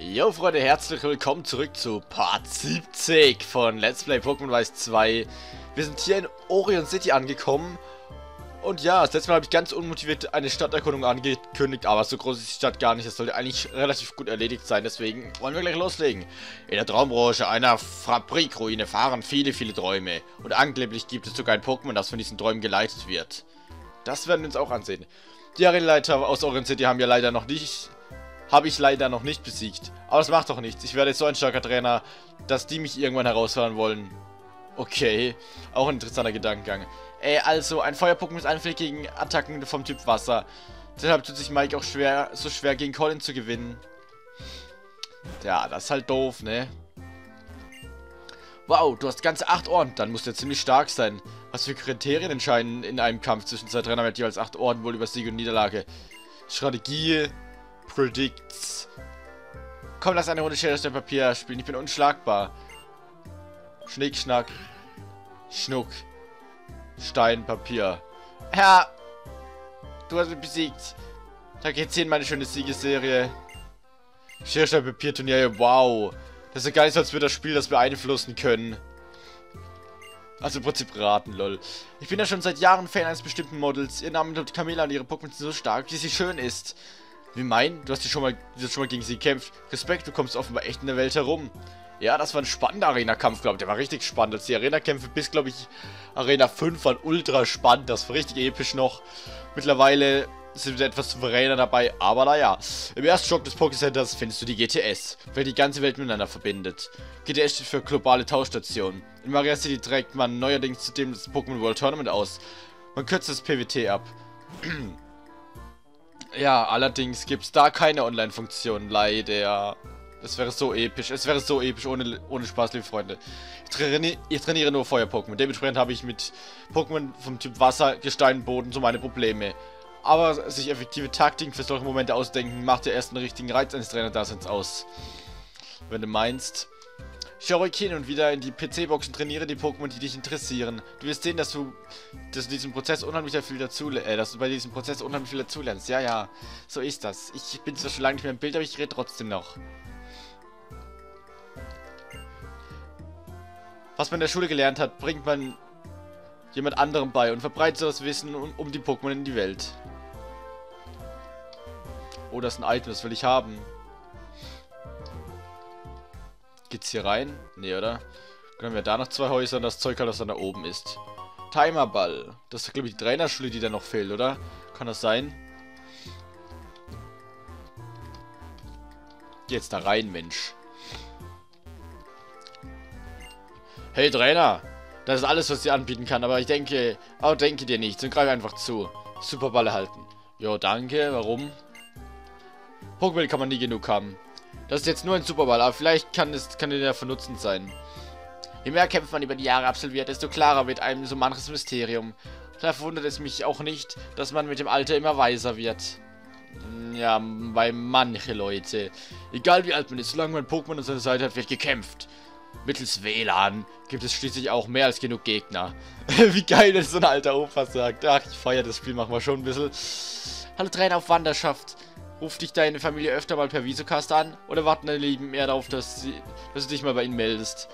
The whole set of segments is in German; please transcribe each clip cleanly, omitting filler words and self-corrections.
Jo Freunde, herzlich willkommen zurück zu Part 70 von Let's Play Pokémon Weiß 2. Wir sind hier in Orion City angekommen. Und ja, das letzte Mal habe ich ganz unmotiviert eine Stadterkundung angekündigt, aber so groß ist die Stadt gar nicht. Das sollte eigentlich relativ gut erledigt sein, deswegen wollen wir gleich loslegen. In der Traumbranche einer Fabrikruine fahren viele Träume. Und angeblich gibt es sogar ein Pokémon, das von diesen Träumen geleitet wird. Das werden wir uns auch ansehen. Die Arenaleiter aus Orion City habe ich leider noch nicht besiegt. Aber das macht doch nichts. Ich werde jetzt so ein starker Trainer, dass die mich irgendwann herausfordern wollen. Okay, auch ein interessanter Gedankengang. Also, ein Feuer-Pokémon ist anfällig gegen Attacken vom Typ Wasser. Deshalb tut sich Mike auch so schwer gegen Colin zu gewinnen. Ja, das ist halt doof, ne? Wow, du hast ganze 8 Orden. Dann musst du ja ziemlich stark sein. Was für Kriterien entscheiden in einem Kampf zwischen zwei Trainern mit jeweils 8 Orden wohl über Sieg und Niederlage? Strategie, Predicts. Komm, lass eine Runde Schere, Stein, Papier spielen. Ich bin unschlagbar. Schnick, Schnack. Schnuck. Stein, Papier. Ja, du hast mich besiegt. Da geht's hin, meine schöne Siegesserie. Schere, Stein, Papier, Turnier. Wow. Das ist ja gar nicht so, als würde das Spiel das beeinflussen können. Also im Prinzip raten, lol. Ich bin ja schon seit Jahren Fan eines bestimmten Models. Ihr Name lautet Camilla und ihre Pokémon sind so stark, wie sie schön ist. Wie mein? Du hast schon mal gegen sie gekämpft. Respekt, du kommst offenbar echt in der Welt herum. Ja, das war ein spannender Arena-Kampf, glaube ich. Der war richtig spannend. Als die Arena-Kämpfe bis, glaube ich, Arena 5 waren ultra spannend. Das war richtig episch noch. Mittlerweile sind wir etwas souveräner dabei, aber naja. Im ersten Shop des Pokécenters findest du die GTS, welche die ganze Welt miteinander verbindet. GTS steht für globale Tauschstation. In Maria City trägt man neuerdings zudem das Pokémon World Tournament aus. Man kürzt das PWT ab. Ja, allerdings gibt es da keine Online-Funktion, leider. Das wäre so episch. Es wäre so episch, ohne Spaß, liebe Freunde. Ich trainiere nur Feuer-Pokémon. Dementsprechend habe ich mit Pokémon vom Typ Wasser, Gestein, Boden so meine Probleme. Aber sich effektive Taktiken für solche Momente ausdenken, macht ja erst einen richtigen Reiz eines Trainer-Daseins aus. Wenn du meinst. Schau ruhig hin und wieder in die PC-Box und trainiere die Pokémon, die dich interessieren. Du wirst sehen, dass du bei diesem Prozess unheimlich viel dazulernst. Ja, so ist das. Ich bin zwar schon lange nicht mehr im Bild, aber ich rede trotzdem noch. Was man in der Schule gelernt hat, bringt man jemand anderem bei und verbreitet so das Wissen um die Pokémon in die Welt. Oh, das ist ein Item, das will ich haben. Geht's hier rein? Nee, oder? Dann haben wir da noch 2 Häuser und das Zeug halt, das dann da oben ist. Timerball. Das ist, glaube ich, die Trainerschule, die da noch fehlt, oder? Kann das sein? Geh jetzt da rein, Mensch. Hey, Trainer. Das ist alles, was ich dir anbieten kann, aber denke dir nichts und greife einfach zu. Superball erhalten. Jo, danke. Warum? Pokémon kann man nie genug haben. Das ist jetzt nur ein Superball, aber vielleicht kann der ja von Nutzen sein. Je mehr Kämpfe man über die Jahre absolviert, desto klarer wird einem so manches Mysterium. Da verwundert es mich auch nicht, dass man mit dem Alter immer weiser wird. Ja, bei manche Leute. Egal wie alt man ist, solange man Pokémon an seiner Seite hat, wird gekämpft. Mittels WLAN gibt es schließlich auch mehr als genug Gegner. Wie geil, wenn so ein alter Opa sagt. Ach, ich feiere das Spiel, machen wir schon ein bisschen. Hallo Trainer auf Wanderschaft. Ruft dich deine Familie öfter mal per Visocast an? Oder warten deine Lieben mehr darauf, dass du dich mal bei ihnen meldest?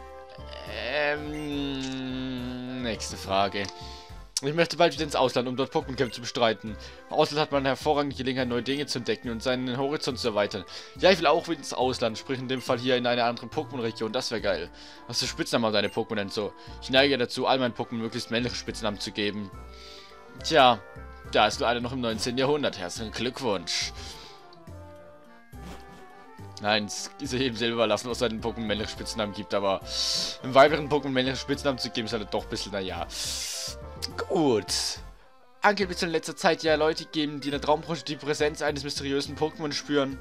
Nächste Frage. Ich möchte bald wieder ins Ausland, um dort Pokémon Camp zu bestreiten. Im Ausland hat man eine hervorragende Gelegenheit, neue Dinge zu entdecken und seinen Horizont zu erweitern. Ja, ich will auch wieder ins Ausland, sprich in dem Fall hier in einer anderen Pokémon-Region, das wäre geil. Was für Spitznamen haben deine Pokémon denn so? Ich neige dazu, all meinen Pokémon möglichst männliche Spitznamen zu geben. Tja, da ist nur einer noch im 19. Jahrhundert. Herzlichen Glückwunsch. Nein, es ist ja jedem selber überlassen, was es einen Pokémon männliche Spitznamen gibt, aber einem weiberen Pokémon männliche Spitznamen zu geben, ist halt doch ein bisschen, naja. Gut. Angeblich soll in letzter Zeit ja Leute geben, die in der Traumbranche die Präsenz eines mysteriösen Pokémon spüren.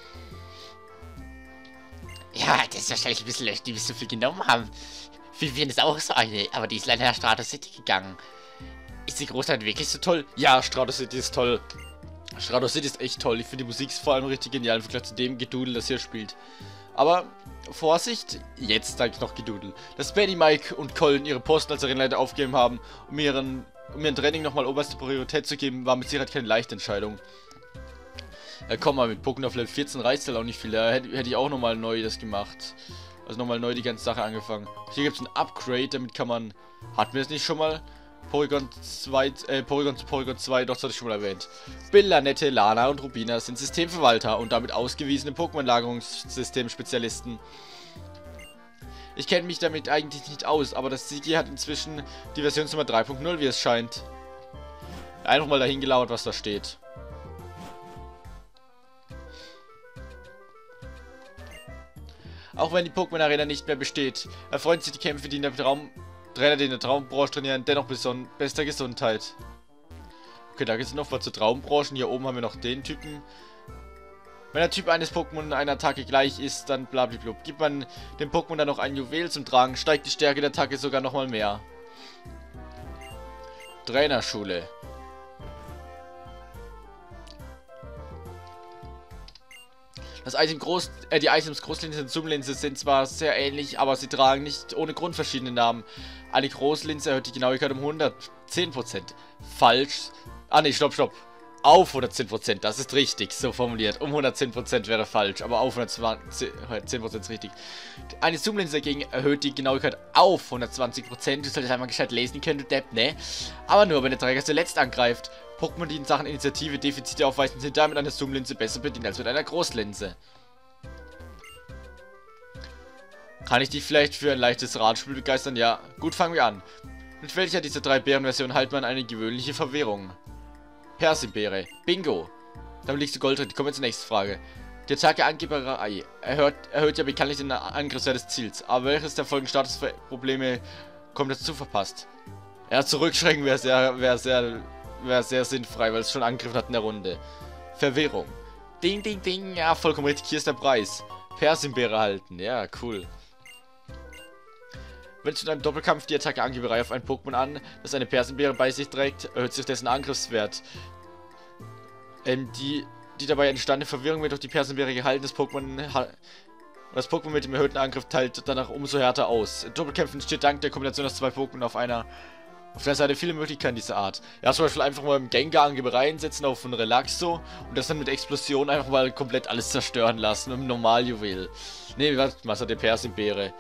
Ja, das ist wahrscheinlich ein bisschen Leute, die so viel genommen haben. Wir werden es auch so eine, aber die ist leider nach Strato City gegangen. Ist die Großstadt wirklich so toll? Ja, Strato City ist toll. Strato City ist echt toll. Ich finde die Musik ist vor allem richtig genial im Vergleich zu dem Gedudel, das hier spielt. Aber, Vorsicht, jetzt sage ich noch Gedudel. Dass Benny, Mike und Colin ihre Posten als Arenaleiter aufgegeben haben, um ihren Training nochmal oberste Priorität zu geben, war mit Sicherheit keine leichte Entscheidung. Ja, komm mal, mit Pokémon auf Level 14 reicht halt auch nicht viel. Da hätte ich auch nochmal neu das gemacht. Also nochmal neu die ganze Sache angefangen. Hier gibt es ein Upgrade, damit kann man... Hatten wir es nicht schon mal? Porygon 2, Porygon zu Porygon 2, doch, das hatte ich schon mal erwähnt. Bill, Lanette, Lana und Rubina sind Systemverwalter und damit ausgewiesene Pokémon-Lagerungssystem-Spezialisten. Ich kenne mich damit eigentlich nicht aus, aber das CG hat inzwischen die Versionsnummer 3.0, wie es scheint. Einfach mal dahin gelauert, was da steht. Auch wenn die Pokémon-Arena nicht mehr besteht, erfreuen sich die Kämpfe, die in der Trainer, die in der Traumbranche trainieren, dennoch bester Gesundheit. Okay, da geht es noch was zur Traumbranche. Hier oben haben wir noch den Typen. Wenn der Typ eines Pokémon einer Attacke gleich ist, dann blablabla. Gibt man dem Pokémon dann noch ein Juwel zum Tragen, steigt die Stärke der Attacke sogar nochmal mehr. Trainerschule. Die Items Großlinse und Zoomlinse sind zwar sehr ähnlich, aber sie tragen nicht ohne Grund verschiedene Namen. Eine Großlinse erhöht die Genauigkeit um 110%. Falsch. Ah ne, stopp. Auf 110%, das ist richtig, so formuliert. Um 110% wäre falsch, aber auf 110% ist richtig. Eine Zoomlinse dagegen erhöht die Genauigkeit auf 120%. Du solltest einmal gescheit lesen können, du Depp, ne? Aber nur, wenn der Träger zuletzt angreift. Pokémon, die in Sachen Initiative Defizite aufweisen, sind damit eine Zoomlinse besser bedient als mit einer Großlinse. Kann ich dich vielleicht für ein leichtes Radspiel begeistern? Ja, gut, fangen wir an. Mit welcher dieser 3 Bärenversionen halt man eine gewöhnliche Verwirrung? Persimbeere. Bingo. Damit liegst du Gold drin. Kommen wir zur nächsten Frage. Die Attacke Angeberei erhöht ja bekanntlich den Angriffswert des Ziels. Aber welches der folgenden Statusprobleme kommt dazu verpasst? Ja, zurückschrecken wäre sehr sinnfrei, weil es schon Angriff hat in der Runde. Verwirrung. Ding, ding, ding. Ja, vollkommen richtig. Hier ist der Preis. Persimbeere halten. Ja, cool. Wenn zu einem Doppelkampf die Attacke Angeberei auf ein Pokémon an, das eine Persimbeere bei sich trägt, erhöht sich dessen Angriffswert. Die dabei entstandene Verwirrung wird durch die Persimbeere gehalten. Das Pokémon mit dem erhöhten Angriff teilt danach umso härter aus. In Doppelkämpfen steht dank der Kombination aus 2 Pokémon auf der Seite viele Möglichkeiten dieser Art. Ja, zum Beispiel einfach mal im Gengar Angeberei einsetzen auf einen Relaxo und das dann mit Explosion einfach mal komplett alles zerstören lassen mit einem Normaljuwel. Ne, was hat der Persimbeere?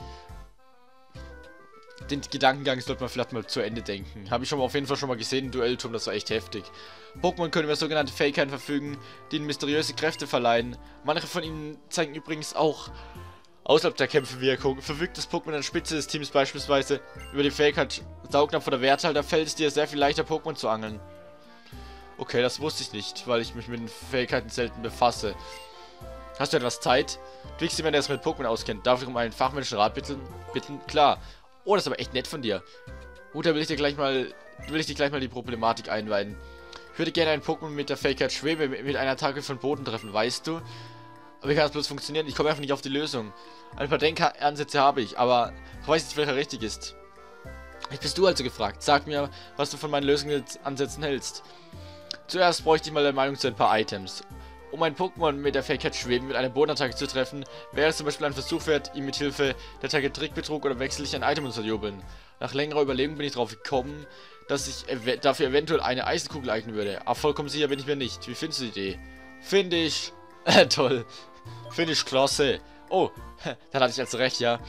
Den Gedankengang sollte man vielleicht mal zu Ende denken. Habe ich auf jeden Fall schon mal gesehen im Duellturm, das war echt heftig. Pokémon können über sogenannte Fähigkeiten verfügen, die ihnen mysteriöse Kräfte verleihen. Manche von ihnen zeigen übrigens auch außerhalb der Kämpfe Wirkung. Verfügt das Pokémon an der Spitze des Teams beispielsweise über die Fähigkeit Saugnapf oder Werthalter, fällt es dir sehr viel leichter, Pokémon zu angeln. Okay, das wusste ich nicht, weil ich mich mit den Fähigkeiten selten befasse. Hast du etwas Zeit? Du kriegst jemanden, der es mit Pokémon auskennt. Darf ich um einen fachmännischen Rat bitten? Klar. Oh, das ist aber echt nett von dir. Gut, dann will ich dir gleich mal die Problematik einweiden. Ich würde gerne einen Pokémon mit der Fähigkeit Schwebe mit einer Attacke von Boden treffen, weißt du? Aber wie kann das bloß funktionieren? Ich komme einfach nicht auf die Lösung. Ein paar Denkansätze habe ich, aber ich weiß nicht, welcher richtig ist. Jetzt bist du also gefragt. Sag mir, was du von meinen Lösungsansätzen hältst. Zuerst bräuchte ich mal deine Meinung zu ein paar Items. Um ein Pokémon mit der Fähigkeit Schweben mit einer Bodenattacke zu treffen, wäre es zum Beispiel ein Versuch wert, ihm mit Hilfe der Attacke Trickbetrug oder wechselig ein Item unterjubeln. Nach längerer Überlegung bin ich darauf gekommen, dass ich dafür eventuell eine Eisenkugel eignen würde. Aber vollkommen sicher bin ich mir nicht. Wie findest du die Idee? Finde ich... toll. Finde ich klasse. Oh, dann hatte ich also recht, ja.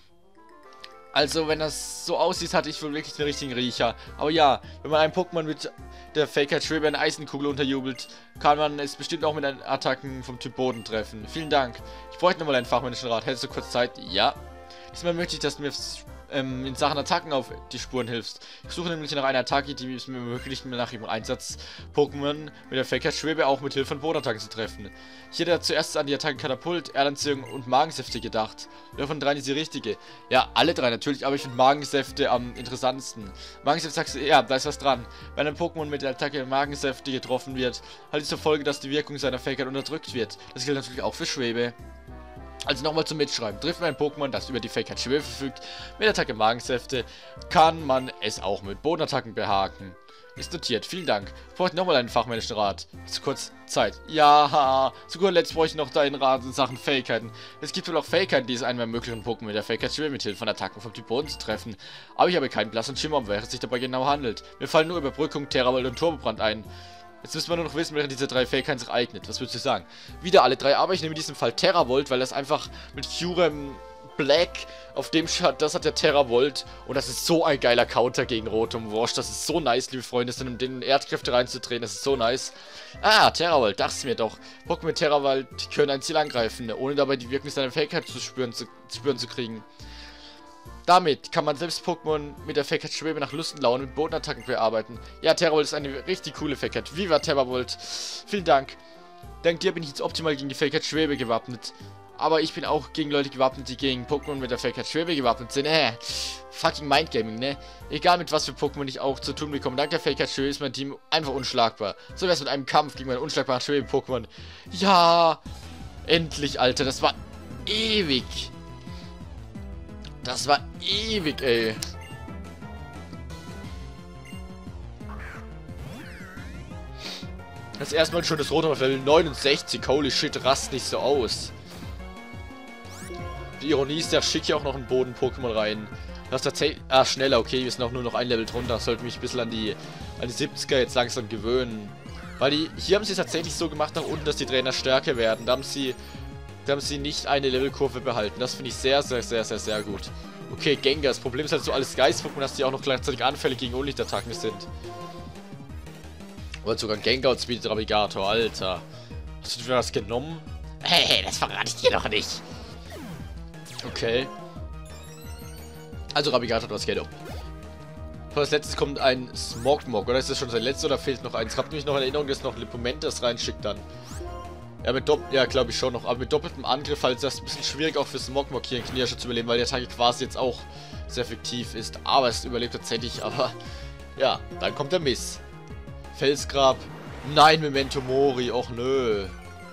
Also, wenn das so aussieht, hatte ich wohl wirklich den richtigen Riecher. Aber ja, wenn man einem Pokémon mit der Fähigkeit Schwebe eine Eisenkugel unterjubelt, kann man es bestimmt auch mit den Attacken vom Typ Boden treffen. Vielen Dank. Ich bräuchte nochmal einen fachmännischen Rat. Hättest du kurz Zeit? Ja. Diesmal möchte ich, dass du mir in Sachen Attacken auf die Spuren hilfst. Ich suche nämlich nach einer Attacke, die es mir ermöglicht, nach ihrem Einsatz Pokémon mit der Fähigkeit Schwebe auch mit Hilfe von Bodenattacken zu treffen. Ich hätte zuerst an die Attacken Katapult, Erdanziehung und Magensäfte gedacht. Wer von 3 ist die richtige? Ja, alle 3 natürlich, aber ich finde Magensäfte am interessantesten. Magensäfte sagst du, ja, da ist was dran. Wenn ein Pokémon mit der Attacke Magensäfte getroffen wird, hat es zur Folge, dass die Wirkung seiner Fähigkeit unterdrückt wird. Das gilt natürlich auch für Schwebe. Also nochmal zum Mitschreiben. Trifft man ein Pokémon, das über die Fähigkeit Schwebe verfügt, mit Attacke Magensäfte, kann man es auch mit Bodenattacken behaken. Ist notiert. Vielen Dank. Ich bräuchte nochmal einen fachmännischen Rat. Zu kurz Zeit. Ja, zu guter Letzt bräuchte ich noch deinen Rat in Sachen Fähigkeiten. Es gibt wohl auch Fähigkeiten, die es einem ermöglichen, Pokémon mit der Fähigkeit Schwebe mit Hilfe von Attacken vom Typ Boden zu treffen. Aber ich habe keinen blassen Schimmer, um welches es sich dabei genau handelt. Mir fallen nur Überbrückung, Terravolt und Turbobrand ein. Jetzt müssen wir nur noch wissen, welche dieser 3 Fähigkeiten sich eignet. Was würdest du sagen? Wieder alle 3, aber ich nehme in diesem Fall Terravolt, weil das einfach mit Kyurem Black, auf dem das hat der Terravolt. Und das ist so ein geiler Counter gegen Rotom Wash. Das ist so nice, liebe Freunde, in den Erdkräfte reinzudrehen. Das ist so nice. Ah, Terravolt, dachte ich mir doch. Pokémon mit Terravolt können ein Ziel angreifen, ohne dabei die Wirkung seiner Fähigkeit zu spüren zu kriegen. Damit kann man selbst Pokémon mit der Fähigkeit Schwebe nach Lust und Laune mit Bodenattacken bearbeiten. Ja, Terravolt ist eine richtig coole Fähigkeit. Viva Terravolt. Vielen Dank. Dank dir bin ich jetzt optimal gegen die Fähigkeit Schwebe gewappnet. Aber ich bin auch gegen Leute gewappnet, die gegen Pokémon mit der Fähigkeit Schwebe gewappnet sind. Fucking Mindgaming, ne? Egal mit was für Pokémon ich auch zu tun bekomme. Dank der Fähigkeit Schwebe ist mein Team einfach unschlagbar. So wär's mit einem Kampf gegen meinen unschlagbaren Schwebe-Pokémon. Ja! Endlich, Alter. Das war ewig. Das war ewig, ey. Das erste Mal schon das Rotom auf Level 69. Holy shit, rast nicht so aus. Die Ironie ist, der schickt ja auch noch einen Boden-Pokémon rein. Das ist tatsächlich... Ah, schneller, okay, wir sind auch nur noch ein Level drunter. Das sollte mich ein bisschen an die 70er jetzt langsam gewöhnen. Weil hier haben sie es tatsächlich so gemacht nach unten, dass die Trainer stärker werden. Da haben sie nicht eine Levelkurve behalten. Das finde ich sehr, sehr, sehr, sehr, sehr gut. Okay, Gengar. Das Problem ist halt so alles Geist-Pokémon, dass die auch noch gleichzeitig anfällig gegen Unlichtattacken sind. Oder sogar ein Gengar und Speed Rabigator, Alter. Hast du dir das genommen? Hey, das verrate ich dir doch nicht. Okay. Also Rabigator hat was Geld. Als letztes kommt ein Smogmog. Oder ist das schon sein letztes oder fehlt noch eins? Ich habe nämlich noch in Erinnerung, dass noch Lipomentas reinschickt dann. Ja, glaube ich schon noch. Aber mit doppeltem Angriff halt ist das ein bisschen schwierig auch für Smogmog hier in Kniasche zu überleben, weil die Attacke quasi jetzt auch sehr effektiv ist. Aber es überlebt tatsächlich, aber... Ja, dann kommt der Miss. Felsgrab. Nein, Memento Mori. Och nö.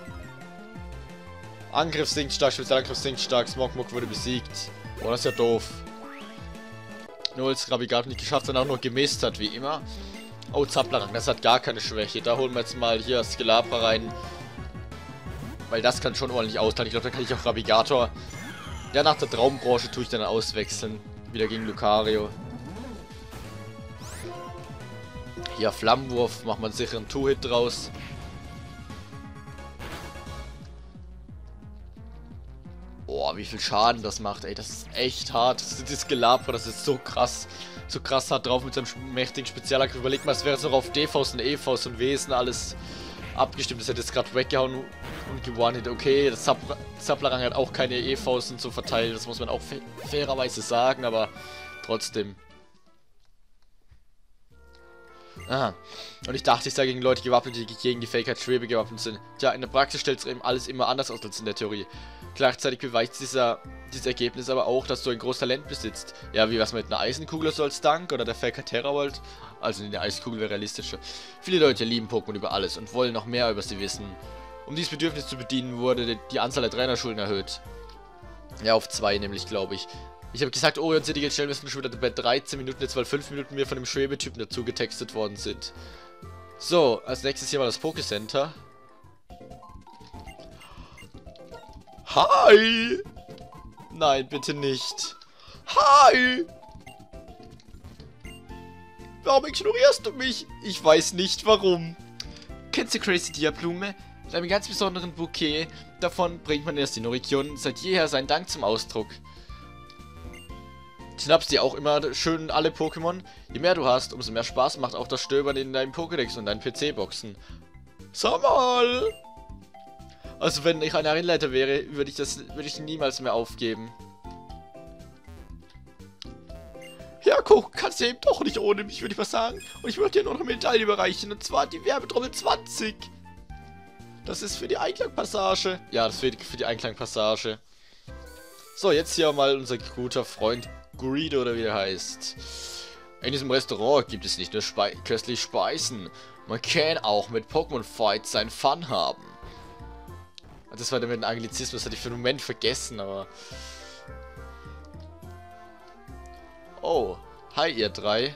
Angriff sinkt stark, Spezialangriff sinkt stark, Smogmog wurde besiegt. Oh, das ist ja doof. Nur als Rabigator nicht geschafft, sondern auch nur gemisst hat, wie immer. Oh, Zaplarang, das hat gar keine Schwäche. Da holen wir jetzt mal hier Skelapra rein. Weil das kann schon ordentlich aushalten. Ich glaube, da kann ich auch Rabigator... Ja, nach der Traumbranche tue ich dann auswechseln. Wieder gegen Lucario. Hier, Flammenwurf, macht man sicher einen Two-Hit draus. Boah, wie viel Schaden das macht, ey, das ist echt hart. Das Gelabra, das ist so krass hart drauf mit seinem mächtigen Spezialangriff. Überleg mal, es wäre jetzt noch auf DVs und EVs und Wesen alles abgestimmt. Das hätte jetzt gerade weggehauen und gewonnen. Okay, das Zaplarang hat auch keine EVs und so verteilt, das muss man auch fairerweise sagen, aber trotzdem. Ah, und ich dachte, ich sei gegen Leute gewappnet, die gegen die Fähigkeit Schwebe gewappnet sind. Tja, in der Praxis stellt es eben alles immer anders aus als in der Theorie. Gleichzeitig beweist dieses Ergebnis aber auch, dass du ein großes Talent besitzt. Ja, wie was mit einer Eisenkugel so als Dank oder der Fähigkeit Terravolt? Also eine Eisenkugel wäre realistischer. Viele Leute lieben Pokémon über alles und wollen noch mehr über sie wissen. Um dieses Bedürfnis zu bedienen, wurde die Anzahl der Trainerschulen erhöht. Ja, auf 2 nämlich, glaube ich. Ich habe gesagt, Orion City geht schnell, müssen schon wieder bei 13 Minuten, jetzt weil 5 Minuten mir von dem Schwebetypen dazu getextet worden sind. So, als nächstes hier mal das Pokécenter. Hi! Nein, bitte nicht. Hi! Warum ignorierst du mich? Ich weiß nicht warum. Kennst du Crazy Dia-Blume? Mit einem ganz besonderen Bouquet. Davon bringt man in der Sinnoh-Region seit jeher seinen Dank zum Ausdruck. Schnappst dir auch immer schön alle Pokémon. Je mehr du hast, umso mehr Spaß macht auch das Stöbern in deinem Pokédex und deinen PC-Boxen. Sag mal! Also wenn ich ein Arenaleiter wäre, würde ich niemals mehr aufgeben. Ja, guck, kannst du eben doch nicht ohne mich, würde ich mal sagen. Und ich würde dir nur noch eine Medaille überreichen, und zwar die Werbetrommel 20. Das ist für die Einklangpassage. Ja, das ist für die Einklangpassage. So, jetzt hier mal unser guter Freund Greedo, oder wie der heißt. In diesem Restaurant gibt es nicht nur köstliche Speisen. Man kann auch mit Pokémon Fights seinen Fun haben. Das war dann mit dem Anglizismus, das hatte ich für einen Moment vergessen, aber... Oh, hi ihr drei.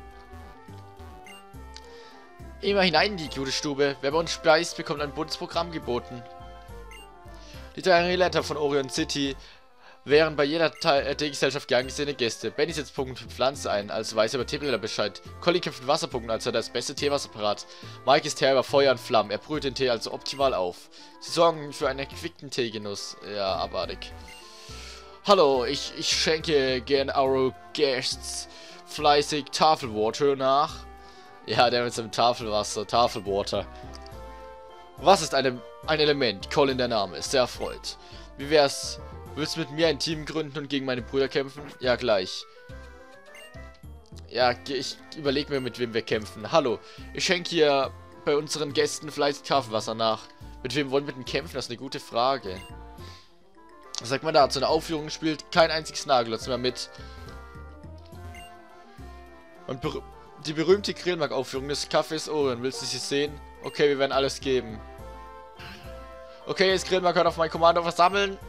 Immer hinein in die gute Stube. Wer bei uns speist, bekommt ein buntes Programm geboten. Die drei Leiter von Orion City wären bei jeder Teegesellschaft gern gesehene Gäste. Benny setzt Pokémon für Pflanze ein, also weiß er über Teeblätter Bescheid. Colin kämpft mit Wasser-Pokémon, als er das beste Teewasser parat. Mike ist Herr über Feuer und Flammen, er brüht den Tee also optimal auf. Sie sorgen für einen erquickten Teegenuss. Ja, abartig. Hallo, ich schenke gern eure Guests fleißig Tafelwater nach. Ja, der mit seinem Tafelwasser, Tafelwater. Was ist ein Element? Colin der Name, sehr erfreut. Wie wär's? Willst du mit mir ein Team gründen und gegen meine Brüder kämpfen? Ja, gleich. Ja, ich überlege mir, mit wem wir kämpfen. Hallo, ich schenke hier bei unseren Gästen fleißig Tafelwasser nach. Mit wem wollen wir denn kämpfen? Das ist eine gute Frage. Sag mal da, zu einer Aufführung spielt kein einziges Nagelotz mehr mit. Und die berühmte Grillmark-Aufführung des Cafés Orion. Willst du sie sehen? Okay, wir werden alles geben. Okay, jetzt Grillmark kann auf mein Kommando versammeln.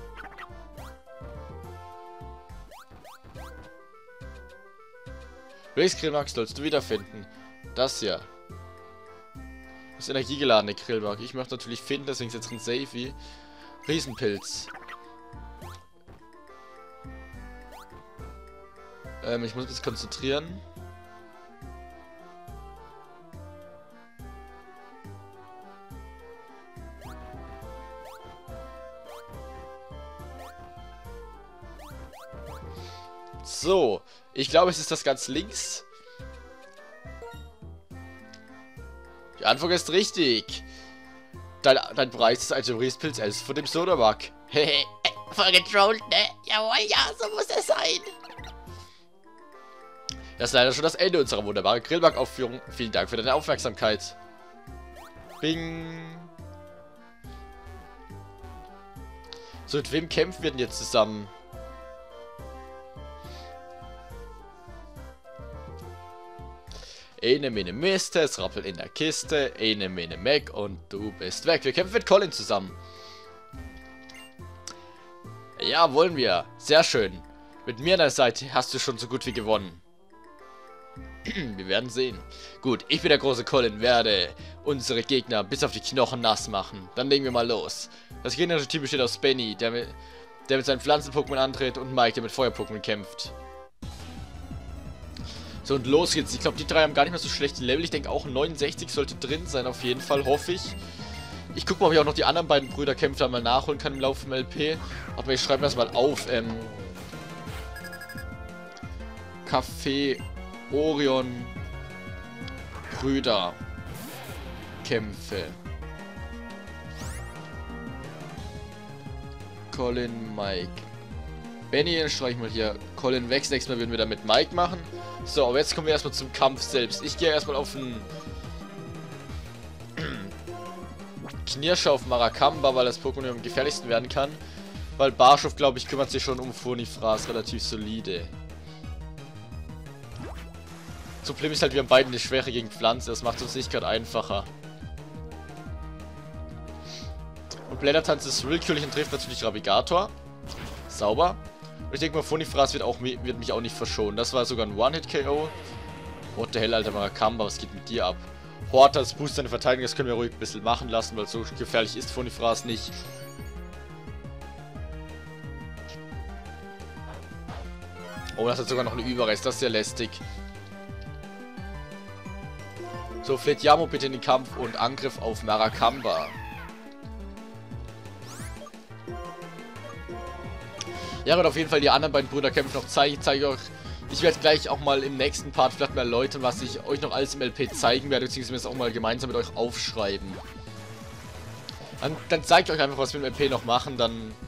Welches Grillmark sollst du wiederfinden? Das hier. Das energiegeladene Grillmark. Ich möchte natürlich finden, deswegen jetzt ein Safety. Riesenpilz. Ich muss mich konzentrieren. So, ich glaube, es ist das ganz links. Die Antwort ist richtig. Dein Preis ist ein Riesenpilz als von dem Sodamark. Hehe, voll getrollt, ne? Jawohl, ja, so muss es sein. Das ist leider schon das Ende unserer wunderbaren Grillmark-Aufführung. Vielen Dank für deine Aufmerksamkeit. Bing. So, mit wem kämpfen wir denn jetzt zusammen? Eine Mine Mist, es rappelt in der Kiste, eine Mine Mac und du bist weg. Wir kämpfen mit Colin zusammen. Ja, wollen wir. Sehr schön. Mit mir an der Seite hast du schon so gut wie gewonnen. Wir werden sehen. Gut, ich bin der große Colin, werde unsere Gegner bis auf die Knochen nass machen. Dann legen wir mal los. Das gegnerische Team besteht aus Benny, der mit seinen Pflanzen-Pokémon antritt, und Mike, der mit Feuer-Pokémon kämpft. So, und los geht's. Ich glaube, die drei haben gar nicht mehr so schlechte Level. Ich denke auch 69 sollte drin sein, auf jeden Fall, hoffe ich. Ich gucke mal, ob ich auch noch die anderen beiden Brüderkämpfer mal nachholen kann im Laufe vom LP. Aber ich schreibe das mal auf. Café Orion Brüderkämpfe. Colin, Mike. Benny, streiche ich mal hier. Colin weg. Nächstes Mal würden wir dann mit Mike machen. So, aber jetzt kommen wir erstmal zum Kampf selbst. Ich gehe erstmal auf den Knirscher auf Maracamba, weil das Pokémon am gefährlichsten werden kann. Weil Barschow, glaube ich, kümmert sich schon um Funifras relativ solide. Das Problem ist halt, wir haben beide eine Schwäche gegen Pflanze. Das macht es uns nicht gerade einfacher. Und Blättertanz ist willkürlich und trifft natürlich Ravigator. Sauber. Und ich denke mal, Funifras wird mich auch nicht verschonen. Das war sogar ein One-Hit-KO. What the hell, Alter, Maracamba, was geht mit dir ab? Hort als Boost seine Verteidigung, das können wir ruhig ein bisschen machen lassen, weil so gefährlich ist Funifras nicht. Oh, das hat sogar noch eine Überrest, das ist ja lästig. So, fleht Yamo bitte in den Kampf und Angriff auf Maracamba. Ja, und auf jeden Fall die anderen beiden Brüder kämpfen noch. Zeige euch. Ich werde gleich auch mal im nächsten Part vielleicht mal erläutern, was ich euch noch alles im LP zeigen werde, beziehungsweise auch mal gemeinsam mit euch aufschreiben. Dann zeige ich euch einfach, was wir im LP noch machen,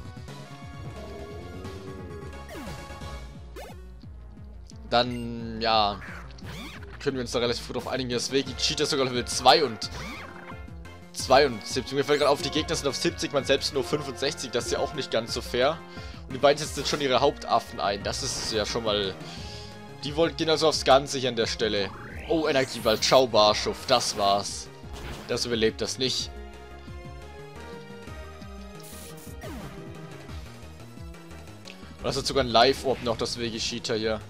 dann, ja, können wir uns da relativ gut drauf einigen. Deswegen Cheater sogar Level 2 und 72. Mir fällt gerade auf, die Gegner sind auf 70, man selbst nur 65, das ist ja auch nicht ganz so fair. Und die beiden setzen jetzt schon ihre Hauptaffen ein. Das ist ja schon mal... Die gehen also aufs Ganze hier an der Stelle. Oh, Energieball. Ciao, Barschow. Das war's. Das überlebt das nicht. Und das hat sogar ein Live-Orb noch, das Vegeta hier.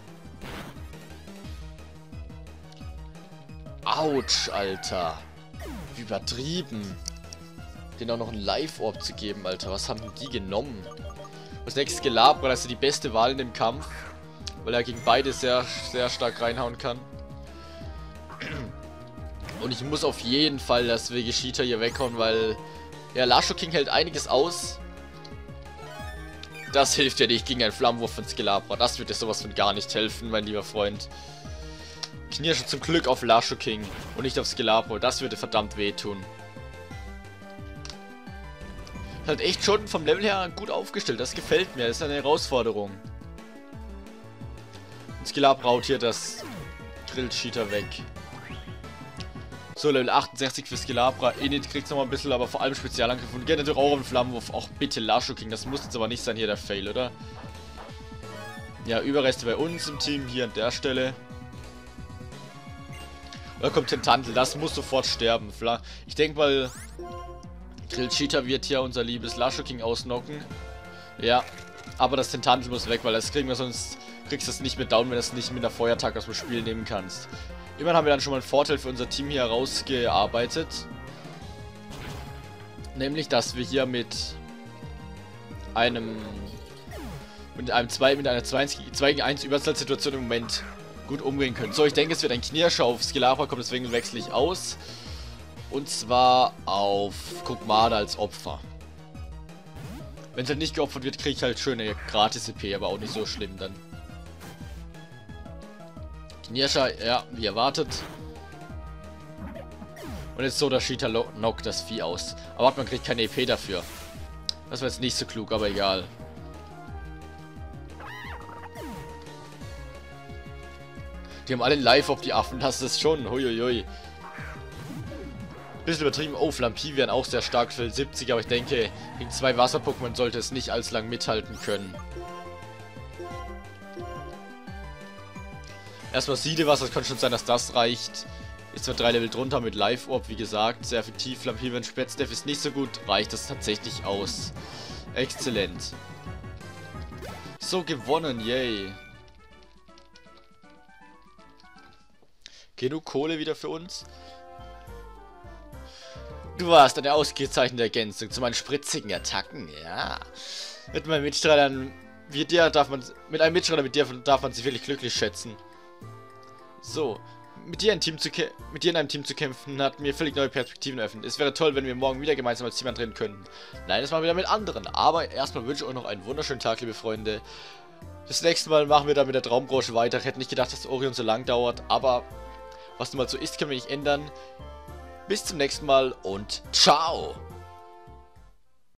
Autsch, Alter. Wie übertrieben. Den auch noch ein Live-Orb zu geben, Alter. Was haben die genommen? Als nächstes Gelabra, das ist die beste Wahl in dem Kampf. Weil er gegen beide sehr, sehr stark reinhauen kann. Und ich muss auf jeden Fall das Vegeta hier weghauen, weil... Ja, Lasho King hält einiges aus. Das hilft ja nicht gegen einen Flammenwurf von Skelabra. Das wird dir sowas von gar nicht helfen, mein lieber Freund. Knirsche zum Glück auf Lasho King und nicht auf Skelabra. Das würde verdammt wehtun. Halt echt schon vom Level her gut aufgestellt. Das gefällt mir. Das ist eine Herausforderung. Und Skelabra haut hier das Grill-Cheater weg. So, Level 68 für Skelabra. Init kriegt nochmal ein bisschen, aber vor allem Spezialangriff. Und gerne auch einen Flammenwurf. Auch bitte Lasho King. Das muss jetzt aber nicht sein hier der Fail, oder? Ja, Überreste bei uns im Team. Hier an der Stelle. Da kommt Tentantel. Das muss sofort sterben. Ich denke mal, Grill Cheetah wird hier unser liebes Lasho King ausnocken. Ja, aber das Tentantel muss weg, weil das kriegen wir sonst... Kriegst du das nicht mehr down, wenn du das nicht mit einer Feuerattacke aus dem Spiel nehmen kannst. Immerhin haben wir dann schon mal einen Vorteil für unser Team hier herausgearbeitet. Nämlich, dass wir hier mit einer 2 gegen 1 Überzahlsituation im Moment gut umgehen können. So, ich denke, es wird ein Knirscher auf Skelabra kommen, deswegen wechsle ich aus. Und zwar auf Kog'Maw als Opfer. Wenn es halt nicht geopfert wird, kriege ich halt schöne Gratis-EP, aber auch nicht so schlimm dann. Knirscher, ja, wie erwartet. Und jetzt Soda Cheetah knockt das Vieh aus. Aber man kriegt keine EP dafür. Das war jetzt nicht so klug, aber egal. Die haben alle live auf die Affen, das ist schon, huiuiui. Bisschen übertrieben. Oh, Flampi wären auch sehr stark für 70, aber ich denke, gegen 2 Wasser-Pokémon sollte es nicht allzu lang mithalten können. Erstmal Siedewasser, es kann schon sein, dass das reicht. Ist zwar 3 Level drunter mit Live-Orb, wie gesagt, sehr effektiv. Flampi, wenn Spätzdef ist nicht so gut, reicht das tatsächlich aus. Exzellent. So, gewonnen, yay. Genug Kohle wieder für uns. Du hast eine ausgezeichnete Ergänzung zu meinen spritzigen Attacken, ja. Mit meinem Mitstreiter wie dir darf man darf man sich wirklich glücklich schätzen. So, mit dir in einem Team zu kämpfen, hat mir völlig neue Perspektiven eröffnet. Es wäre toll, wenn wir morgen wieder gemeinsam als Team antreten könnten. Nein, das machen wir wieder mit anderen. Aber erstmal wünsche ich euch noch einen wunderschönen Tag, liebe Freunde. Das nächste Mal machen wir dann mit der Traumbranche weiter. Ich hätte nicht gedacht, dass Orion so lang dauert, aber was nun mal so ist, können wir nicht ändern. Bis zum nächsten Mal und ciao!